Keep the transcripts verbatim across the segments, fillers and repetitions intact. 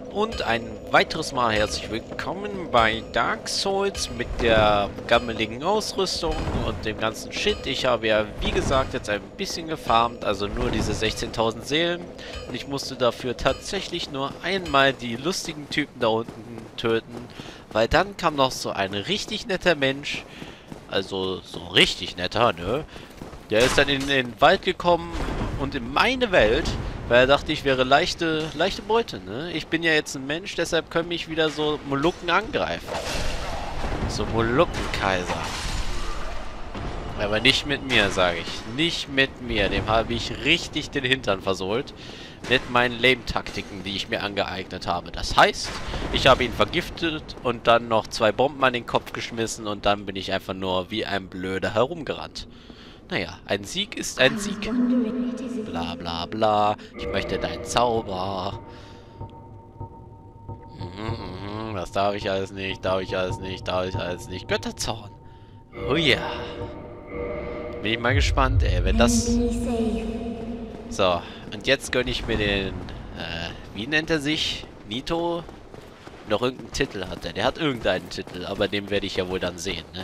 Und ein weiteres Mal herzlich willkommen bei Dark Souls mit der gammeligen Ausrüstung und dem ganzen Shit. Ich habe ja, wie gesagt, jetzt ein bisschen gefarmt, also nur diese sechzehntausend Seelen. Und ich musste dafür tatsächlich nur einmal die lustigen Typen da unten töten, weil dann kam noch so ein richtig netter Mensch, also so ein richtig netter, ne? Der ist dann in den Wald gekommen und in meine Welt, weil er dachte, ich wäre leichte, leichte Beute, ne? Ich bin ja jetzt ein Mensch, deshalb können mich wieder so Molukken angreifen. So Molukkenkaiser. Aber nicht mit mir, sage ich. Nicht mit mir. Dem habe ich richtig den Hintern versohlt. Mit meinen Lame-Taktiken, die ich mir angeeignet habe. Das heißt, ich habe ihn vergiftet und dann noch zwei Bomben an den Kopf geschmissen und dann bin ich einfach nur wie ein Blöder herumgerannt. Naja, ein Sieg ist ein Sieg. Bla bla bla. Ich möchte deinen Zauber. Mhm, mhm, das darf ich alles nicht, darf ich alles nicht, darf ich alles nicht. Götterzorn. Oh ja. Bin ich mal gespannt, ey, wenn das... So, und jetzt gönne ich mir den... Äh, wie nennt er sich? Nito? Noch irgendeinen Titel hat er. Der hat irgendeinen Titel, aber den werde ich ja wohl dann sehen, ne?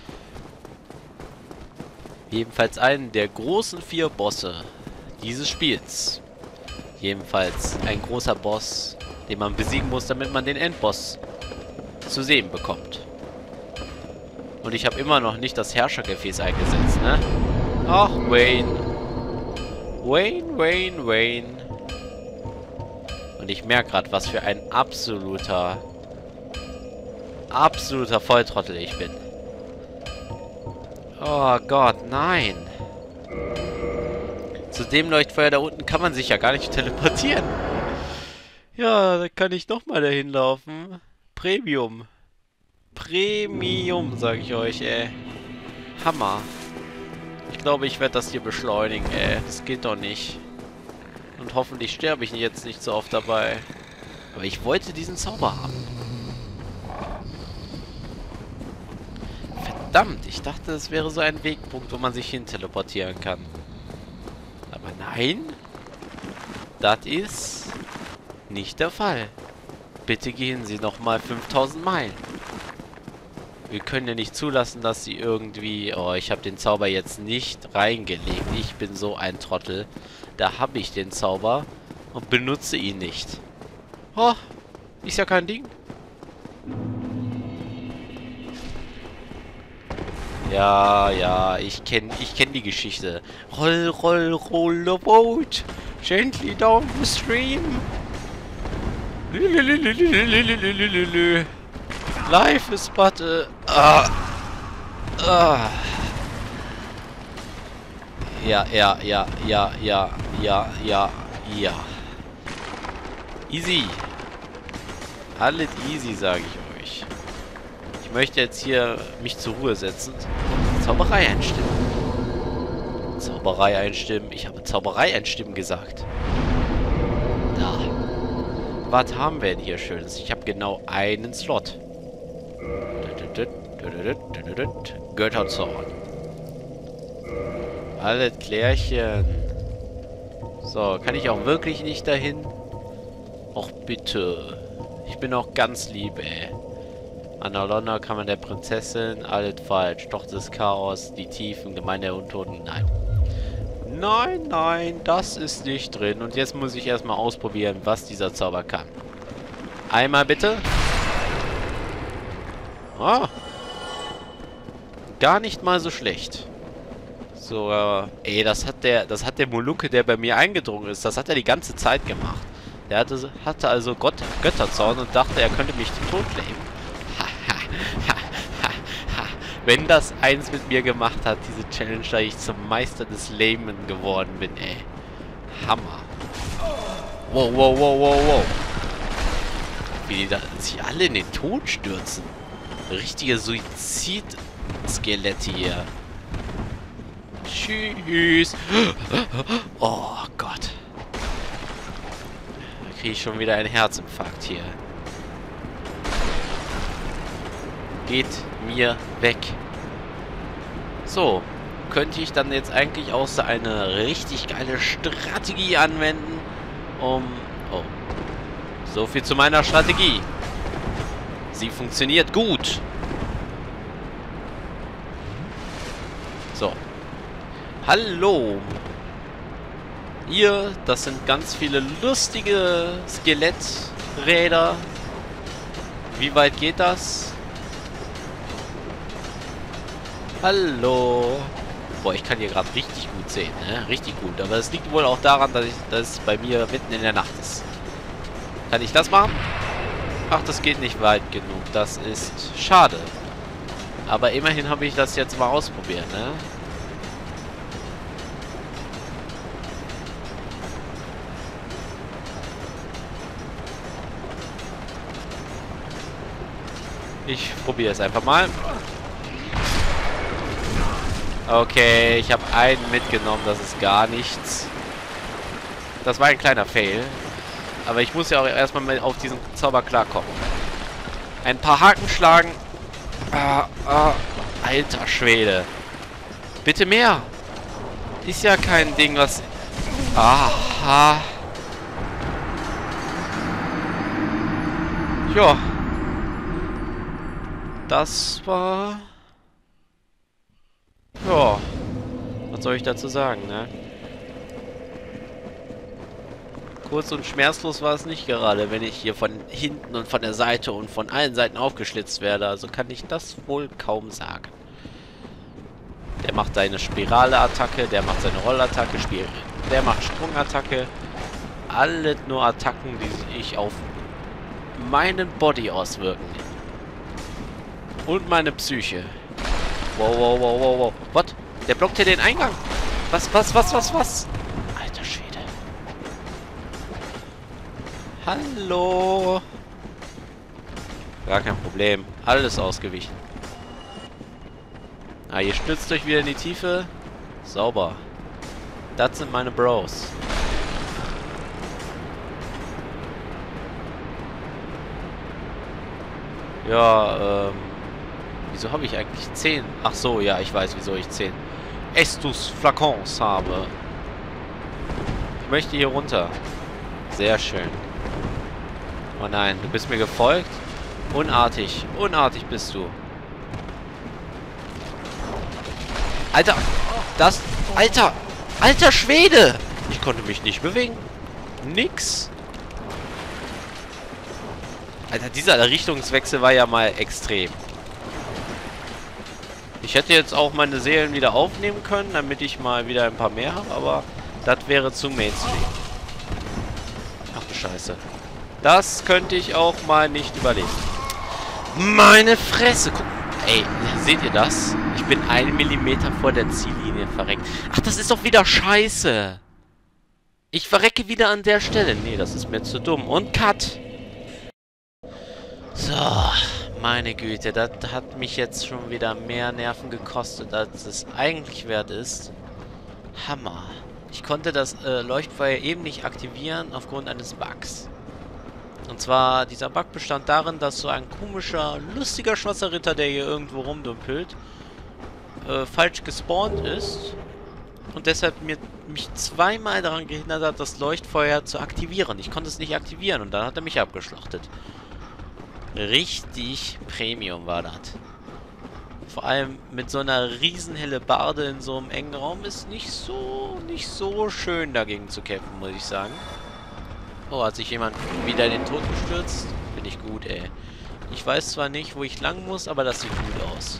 Jedenfalls einen der großen vier Bosse dieses Spiels. Jedenfalls ein großer Boss, den man besiegen muss, damit man den Endboss zu sehen bekommt. Und ich habe immer noch nicht das Herrschergefäß eingesetzt, ne? Ach, Wayne. Wayne, Wayne, Wayne. Und ich merke gerade, was für ein absoluter, absoluter Volltrottel ich bin. Oh Gott, nein. Zu dem Leuchtfeuer da unten kann man sich ja gar nicht teleportieren. Ja, da kann ich noch mal dahin laufen. Premium. Premium, sage ich euch, ey. Hammer. Ich glaube, ich werde das hier beschleunigen, ey. Das geht doch nicht. Und hoffentlich sterbe ich jetzt nicht so oft dabei. Aber ich wollte diesen Zauber haben. Verdammt, ich dachte, es wäre so ein Wegpunkt, wo man sich hin teleportieren kann. Aber nein, das ist nicht der Fall. Bitte gehen Sie nochmal fünftausend Meilen. Wir können ja nicht zulassen, dass Sie irgendwie... Oh, ich habe den Zauber jetzt nicht reingelegt. Ich bin so ein Trottel. Da habe ich den Zauber und benutze ihn nicht. Oh, ist ja kein Ding. Ja, ja, ich kenne ich kenn die Geschichte. Roll, roll, roll the boat. Gently down the stream. Life is but a... Ah. Ah. Ja, ja, ja, ja, ja, ja, ja, ja. Easy. Alles easy, sage ich euch. Ich möchte jetzt hier mich zur Ruhe setzen. Zauberei einstimmen. Zauberei einstimmen. Ich habe Zauberei einstimmen gesagt. Da. Was haben wir denn hier Schönes? Ich habe genau einen Slot. Götterzorn. Alles klärchen. So, kann ich auch wirklich nicht dahin? Och bitte. Ich bin auch ganz lieb, ey. Analonna kann man der Prinzessin, alles falsch. Doch das Chaos, die Tiefen, Gemeinde der Untoten, nein. Nein, nein, das ist nicht drin. Und jetzt muss ich erstmal ausprobieren, was dieser Zauber kann. Einmal bitte. Ah. Gar nicht mal so schlecht. So, äh, ey, das hat der, das hat der Molukke, der bei mir eingedrungen ist, das hat er die ganze Zeit gemacht. Der hatte, hatte also Gott, Götterzorn und dachte, er könnte mich totnehmen. Wenn das eins mit mir gemacht hat, diese Challenge, da ich zum Meister des Lamen geworden bin, ey. Hammer. Wow, wow, wow, wow, wow. Wie die da sich alle in den Tod stürzen. Richtige Suizid-Skelette hier. Tschüss. Oh Gott. Da kriege ich schon wieder einen Herzinfarkt hier. Geht mir weg. So, könnte ich dann jetzt eigentlich auch so eine richtig geile Strategie anwenden, um... Oh. So viel zu meiner Strategie. Sie funktioniert gut. So. Hallo. Hier, das sind ganz viele lustige Skeletträder. Wie weit geht das? Hallo. Boah, ich kann hier gerade richtig gut sehen, ne? Richtig gut. Aber es liegt wohl auch daran, dass, ich, dass es bei mir mitten in der Nacht ist. Kann ich das machen? Ach, das geht nicht weit genug. Das ist schade. Aber immerhin habe ich das jetzt mal ausprobiert, ne? Ich probiere es einfach mal. Okay, ich habe einen mitgenommen. Das ist gar nichts. Das war ein kleiner Fail. Aber ich muss ja auch erstmal mal auf diesen Zauber klarkommen. Ein paar Haken schlagen. Ah, ah, alter Schwede. Bitte mehr. Ist ja kein Ding, was... Aha. Ja. Das war... Ja. Was soll ich dazu sagen, ne? Kurz und schmerzlos war es nicht gerade, wenn ich hier von hinten und von der Seite und von allen Seiten aufgeschlitzt werde. Also kann ich das wohl kaum sagen. Der macht seine Spirale-Attacke, der macht seine Rollattacke, Spir der macht Sprungattacke. Alle nur Attacken, die sich auf meinen Body auswirken. Und meine Psyche. Wow, wow, wow, wow, wow. Was? Der blockt hier den Eingang. Was, was, was, was, was? Alter Schwede. Hallo. Gar kein Problem. Alles ausgewichen. Ah, ihr stürzt euch wieder in die Tiefe. Sauber. Das sind meine Bros. Ja, ähm... wieso habe ich eigentlich zehn? Ach so, ja, ich weiß, wieso ich zehn Estus Flakons habe. Ich möchte hier runter. Sehr schön. Oh nein, du bist mir gefolgt? Unartig. Unartig bist du. Alter! Das... Alter! Alter Schwede! Ich konnte mich nicht bewegen. Nix. Alter, dieser Richtungswechsel war ja mal extrem. Ich hätte jetzt auch meine Seelen wieder aufnehmen können, damit ich mal wieder ein paar mehr habe, aber das wäre zu Mainstream. Ach du Scheiße. Das könnte ich auch mal nicht überleben. Meine Fresse! Guck, ey, seht ihr das? Ich bin einen Millimeter vor der Ziellinie verreckt. Ach, das ist doch wieder scheiße. Ich verrecke wieder an der Stelle. Nee, das ist mir zu dumm. Und Cut. So, meine Güte, das hat mich jetzt schon wieder mehr Nerven gekostet, als es eigentlich wert ist. Hammer. Ich konnte das äh, Leuchtfeuer eben nicht aktivieren aufgrund eines Bugs. Und zwar, dieser Bug bestand darin, dass so ein komischer, lustiger schwarzer Ritter, der hier irgendwo rumdümpelt, äh, falsch gespawnt ist. Und deshalb mir, mich zweimal daran gehindert hat, das Leuchtfeuer zu aktivieren. Ich konnte es nicht aktivieren und dann hat er mich abgeschlachtet. Richtig Premium war das. Vor allem mit so einer riesen Hellebarde in so einem engen Raum ist nicht so, nicht so schön dagegen zu kämpfen, muss ich sagen. Oh, hat sich jemand wieder in den Tod gestürzt? Bin ich gut, ey. Ich weiß zwar nicht, wo ich lang muss, aber das sieht gut aus.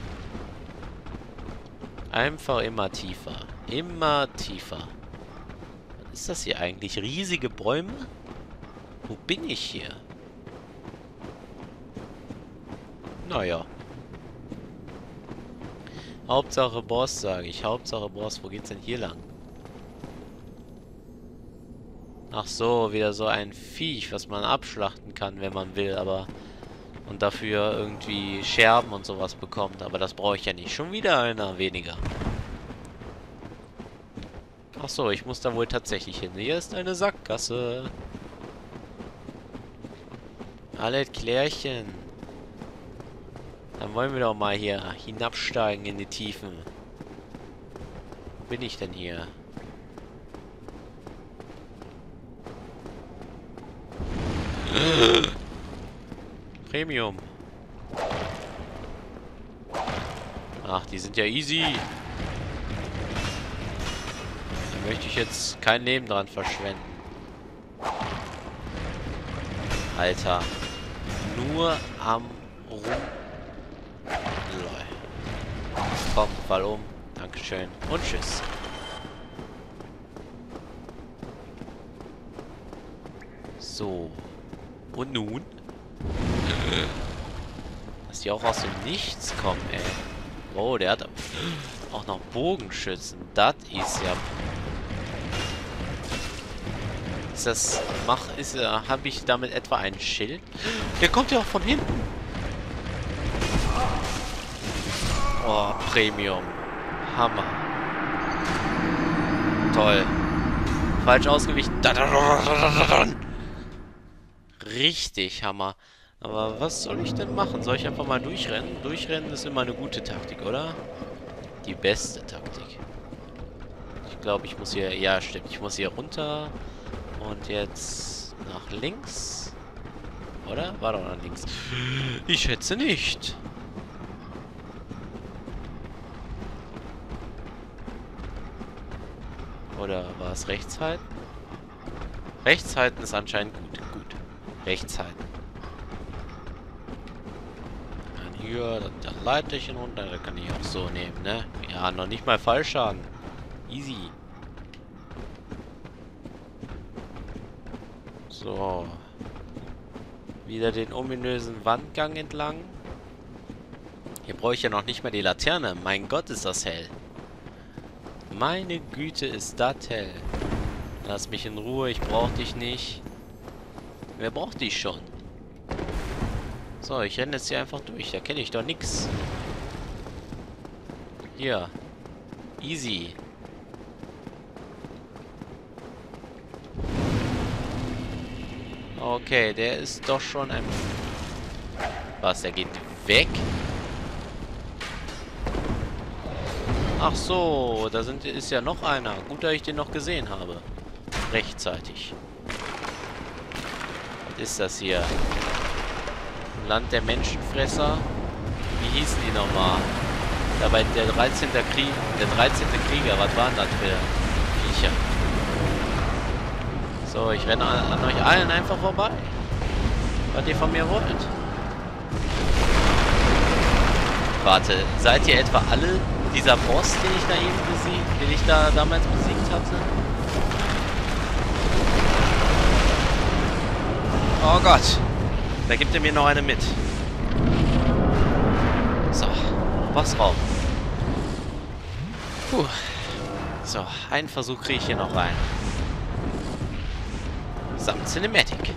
Einfach immer tiefer. Immer tiefer. Was ist das hier eigentlich? Riesige Bäume? Wo bin ich hier? Naja. Hauptsache Boss, sage ich. Hauptsache Boss. Wo geht's denn hier lang? Ach so, wieder so ein Viech, was man abschlachten kann, wenn man will, aber... Und dafür irgendwie Scherben und sowas bekommt. Aber das brauche ich ja nicht. Schon wieder einer weniger. Ach so, ich muss da wohl tatsächlich hin. Hier ist eine Sackgasse. Alles klärchen. Dann wollen wir doch mal hier hinabsteigen in die Tiefen. Wo bin ich denn hier? Premium. Ach, die sind ja easy. Da möchte ich jetzt kein Leben dran verschwenden. Alter. Nur am rum. Lol. Komm, fall um. Dankeschön. Und tschüss. So. Und nun? Dass die auch aus dem Nichts kommen, ey. Oh, der hat auch noch Bogenschützen. Das ist ja... Ist das... Mach... Ist... Äh, habe ich damit etwa ein Schild? Der kommt ja auch von hinten. Oh, Premium. Hammer. Toll. Falsch ausgewichen. Richtig Hammer. Aber was soll ich denn machen? Soll ich einfach mal durchrennen? Durchrennen ist immer eine gute Taktik, oder? Die beste Taktik. Ich glaube, ich muss hier... Ja, stimmt. Ich muss hier runter. Und jetzt nach links. Oder? War doch nach links. Ich schätze nicht. Oder war es rechts halten? Rechts halten ist anscheinend gut. Gut. Rechts halten. Dann hier, dann Leiterchen runter. Da kann ich auch so nehmen, ne? Ja, noch nicht mal Fallschaden. Easy. So. Wieder den ominösen Wandgang entlang. Hier brauche ich ja noch nicht mal die Laterne. Mein Gott, ist das hell. Meine Güte, ist das hell. Lass mich in Ruhe, ich brauche dich nicht. Wer braucht dich schon? So, ich renne jetzt hier einfach durch. Da kenne ich doch nichts. Hier. Easy. Okay, der ist doch schon ein... Was, der geht weg? Ach so, da sind, ist ja noch einer. Gut, dass ich den noch gesehen habe. Rechtzeitig. Was ist das hier? Land der Menschenfresser? Wie hießen die nochmal? Dabei der dreizehnte Krieg, der dreizehnte Krieger. Was waren das für Viecher? So, ich renne an, an euch allen einfach vorbei. Was ihr von mir wollt. Warte, seid ihr etwa alle dieser Boss, den ich da eben besiegt, den ich da damals besiegt hatte? Oh Gott. Da gibt er mir noch eine mit. So, Bossraum. Puh. So, einen Versuch kriege ich hier noch rein. Samt Cinematic.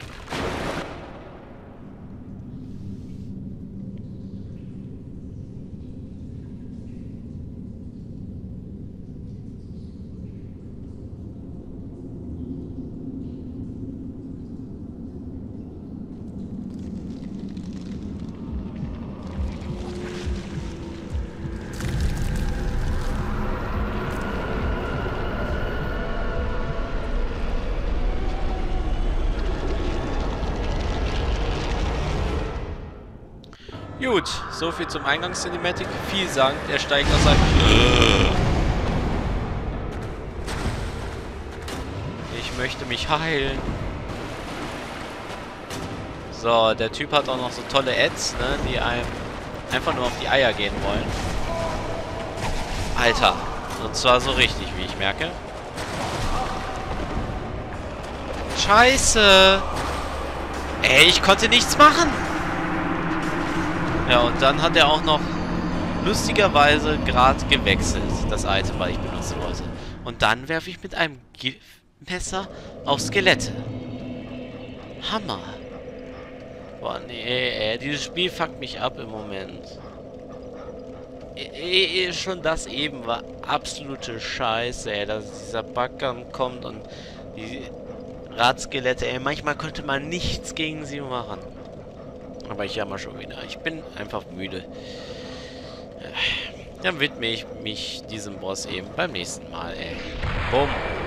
Gut, so viel zum Eingangs-Cinematic. Viel sagen, er steigt aus seinem... Ich möchte mich heilen. So, der Typ hat auch noch so tolle Ads, ne, die einem einfach nur auf die Eier gehen wollen. Alter, und zwar so richtig, wie ich merke. Scheiße! Ey, ich konnte nichts machen! Ja, und dann hat er auch noch lustigerweise gerade gewechselt, das Item, weil ich benutzen wollte. Und dann werfe ich mit einem Messer auf Skelette. Hammer. Boah, nee, ey, dieses Spiel fuckt mich ab im Moment. E e schon das eben war absolute Scheiße, ey, dass dieser Bug kommt und die Radskelette, ey, manchmal konnte man nichts gegen sie machen. Aber ich jammer schon wieder. Ich bin einfach müde. Dann widme ich mich diesem Boss eben beim nächsten Mal, ey. Bumm.